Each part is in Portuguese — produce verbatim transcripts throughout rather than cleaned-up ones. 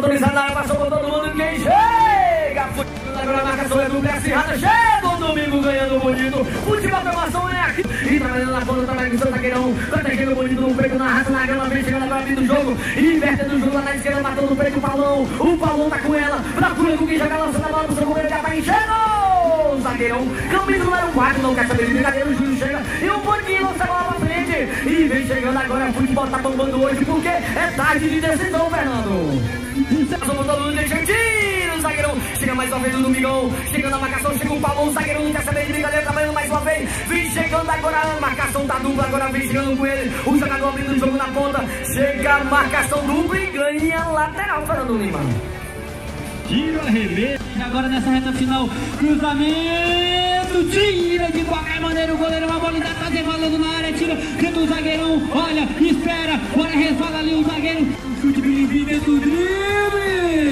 autorizado na área, passou por todo mundo, quem chega? Agora a marcação é dupla, acirrada, chega o domingo ganhando bonito. Futebol Automação é aqui. E trabalhando na ponta, trabalhando com o seu zagueirão, protegendo o bonito no peito, na raça, na grama, vem chegando agora abrindo o jogo. Invertendo o jogo lá na esquerda, matando no peito o Paulão. O Paulão tá com ela, procura com quem joga, lançando a bola pro seu companheiro, já tá enchendo o zagueirão. Camisa número quatro, não quer saber de brincadeira, o Júlio chega e o Porquinho lança a bola pra frente. E vem chegando agora, o futebol tá bombando hoje, porque é tarde de decisão, Fernando. Passou por todo mundo, deixa tiro, o zagueirão. Chega mais uma vez o Domingão, chegando na marcação, chega o Paulão, o zagueirão não quer saber de brincadeira, trabalhando mais uma vez. Vem chegando agora a marcação da dupla, agora vem chegando com ele. O jogador abrindo o jogo na ponta, chega a marcação dupla e ganha lateral, Fernando Lima. Tiro, arremesso, agora nessa reta final, cruzamento, tira de qualquer maneira o goleiro, uma bola ainda tá devalando na área, tira, tenta o zagueirão, olha, espera, agora resvala ali o zagueiro, chute bem dentro do drible,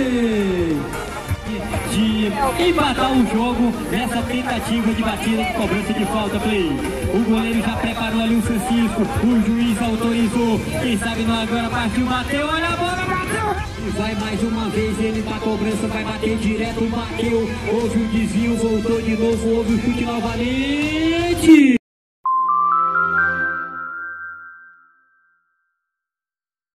de empatar o jogo nessa tentativa de batida de cobrança de falta, play. O goleiro já preparou ali o Francisco, o juiz autorizou, quem sabe não agora partiu, bateu, olha a bola, bateu! E vai mais uma vez ele pra cobrança, vai bater direto, bateu, houve um desvio, voltou de novo, houve o chute novamente.